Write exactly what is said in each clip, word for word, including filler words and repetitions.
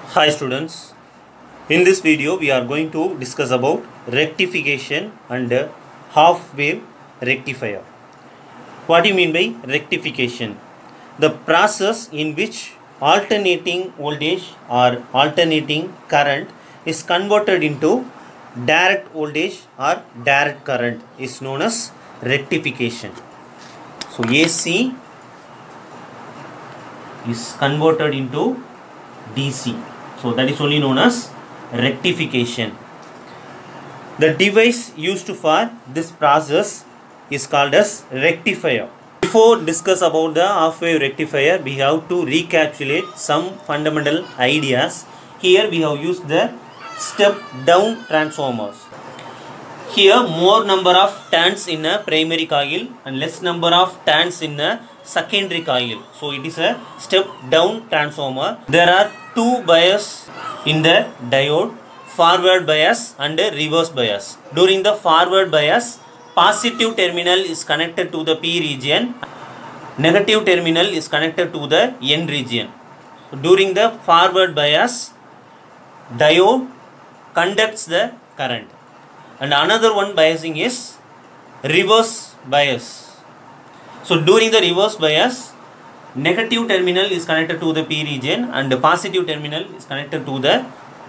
Hi students, in this video we are going to discuss about rectification and half wave rectifier. What do you mean by rectification? The process in which alternating voltage or alternating current is converted into direct voltage or direct current is known as rectification. So A C is converted into D C. So that is only known as rectification. The device used for this process is called as rectifier. Before discuss about the half wave rectifier, we have to recapitulate some fundamental ideas. Here we have used the step down transformers. Here more number of turns in a primary coil and less number of turns in a secondary coil. So it is a step down transformer. There are two bias in the diode, forward bias and reverse bias. During the forward bias, positive terminal is connected to the P region, negative terminal is connected to the N region. So during the forward bias, diode conducts the current. And another one biasing is reverse bias. So during the reverse bias, negative terminal is connected to the P region and the positive terminal is connected to the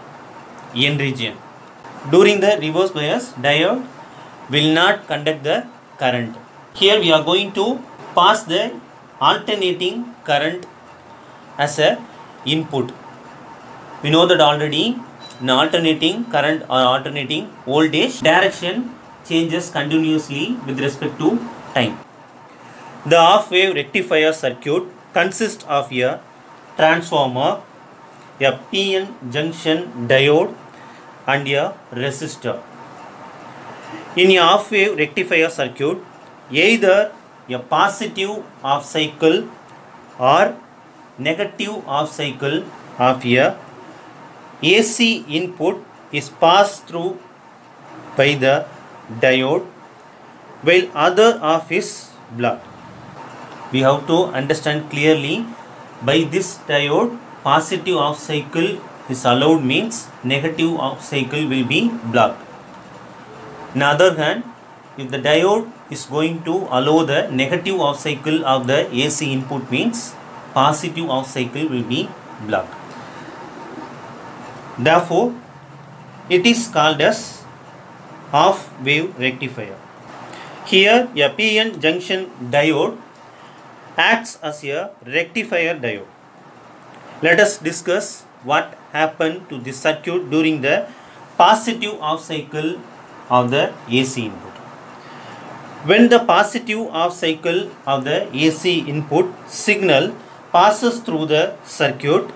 N region. During the reverse bias, diode will not conduct the current. Here we are going to pass the alternating current as a input. We know that already in alternating current or alternating voltage, direction changes continuously with respect to time. The half wave rectifier circuit consists of a transformer, a P N junction diode and a resistor. In a half wave rectifier circuit, either a positive half cycle or negative half cycle of a A C input is passed through by the diode while other half is blocked. We have to understand clearly, by this diode positive half cycle is allowed means negative half cycle will be blocked. On the other hand, if the diode is going to allow the negative half cycle of the A C input means positive half cycle will be blocked. Therefore, it is called as half wave rectifier. Here a P N junction diode acts as a rectifier diode. Let us discuss what happened to this circuit during the positive half cycle of the A C input. When the positive half cycle of the A C input signal passes through the circuit,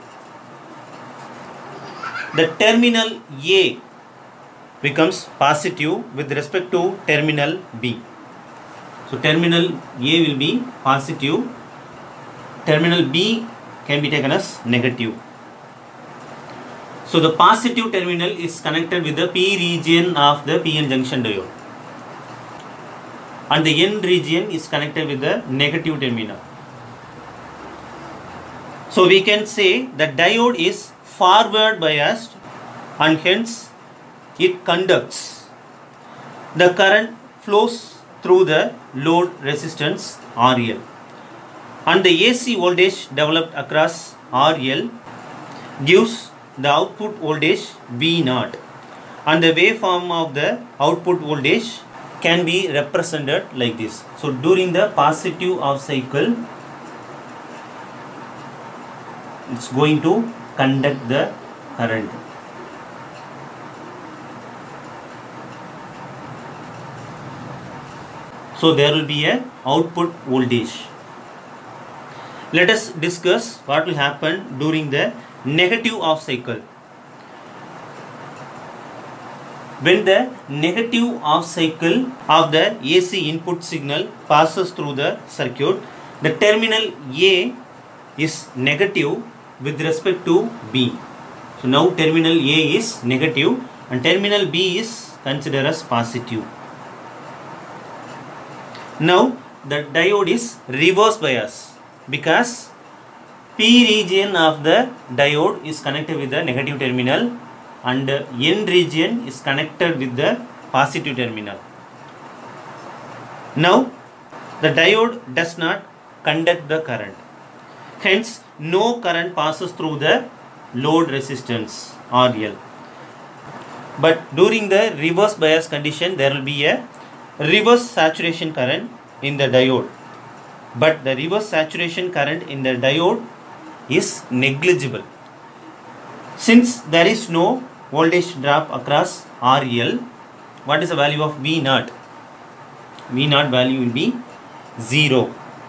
the terminal A becomes positive with respect to terminal B. So terminal A will be positive, terminal B can be taken as negative. So the positive terminal is connected with the P region of the P N junction diode and the N region is connected with the negative terminal. So we can say the diode is forward biased and hence it conducts. The current flows through the load resistance R L and the A C voltage developed across R L gives the output voltage V naught and the waveform of the output voltage can be represented like this. So during the positive half cycle, it's going to conduct the current. So there will be a output voltage. Let us discuss what will happen during the negative half cycle. When the negative half cycle of the A C input signal passes through the circuit, the terminal A is negative with respect to B. So now terminal A is negative and terminal B is considered as positive. Now the diode is reverse bias because P region of the diode is connected with the negative terminal and N region is connected with the positive terminal. Now the diode does not conduct the current. Hence no current passes through the load resistance R L. But during the reverse bias condition there will be a reverse saturation current in the diode. But the reverse saturation current in the diode is negligible. Since there is no voltage drop across R L, what is the value of V naught? V naught value will be zero.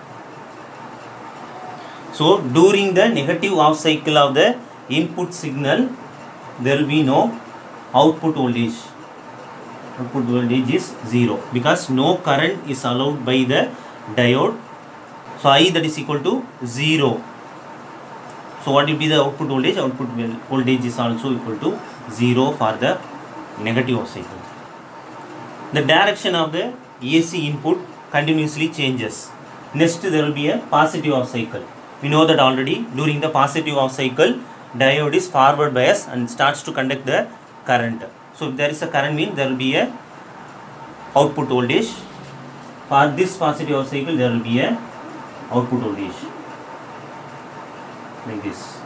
So during the negative half cycle of the input signal, there will be no output voltage. Output voltage is zero because no current is allowed by the diode. So I that is equal to zero. So what will be the output voltage? Output voltage is also equal to zero for the negative half cycle. The direction of the A C input continuously changes. Next there will be a positive half cycle. We know that already. During the positive half cycle, diode is forward bias and starts to conduct the current. So if there is a current, means there will be a output voltage. For this positive half cycle, there will be a output voltage like this.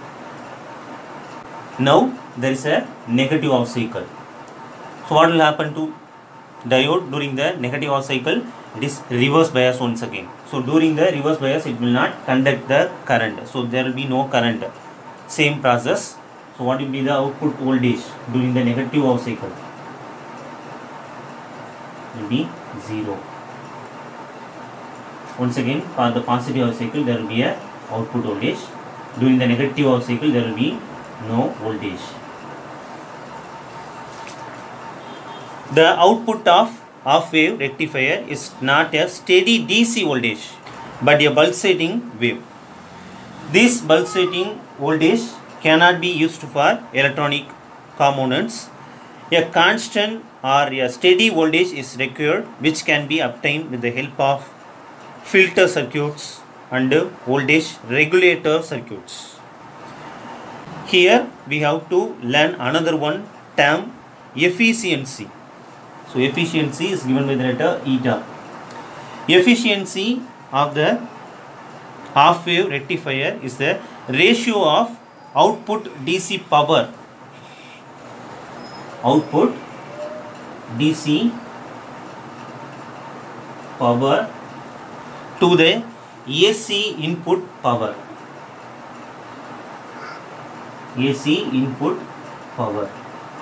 Now there is a negative half cycle. So what will happen to diode during the negative half cycle? It is reverse bias once again. So during the reverse bias it will not conduct the current. So there will be no current. Same process. So what will be the output voltage during the negative half cycle? Will be zero. Once again for the positive half cycle there will be a output voltage. During the negative half cycle there will be no voltage. The output of half wave rectifier is not a steady D C voltage but a pulsating wave. This pulsating voltage cannot be used for electronic components. A constant or a steady voltage is required which can be obtained with the help of filter circuits and voltage regulator circuits. Here we have to learn another one term, efficiency. So efficiency is given by the letter eta. Efficiency of the half wave rectifier is the ratio of output D C power, output D C power to the A C input power, A C input power.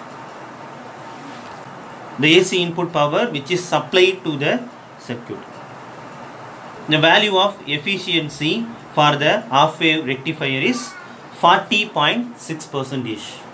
The A C input power which is supplied to the circuit. The value of efficiency for the half wave rectifier is forty point six percent.